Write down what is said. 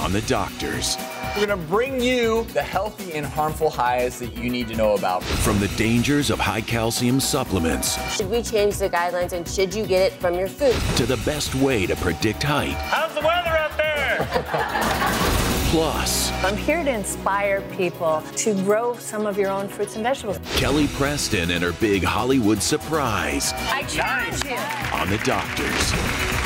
on the doctors. We're going to bring you the healthy and harmful highs that you need to know about. From the dangers of high-calcium supplements Should we change the guidelines, and should you get it from your food? to the best way to predict height. How's the weather out there? Plus, I'm here to inspire people to grow some of your own fruits and vegetables. Kelly Preston and her big Hollywood surprise I challenge you. on the doctors.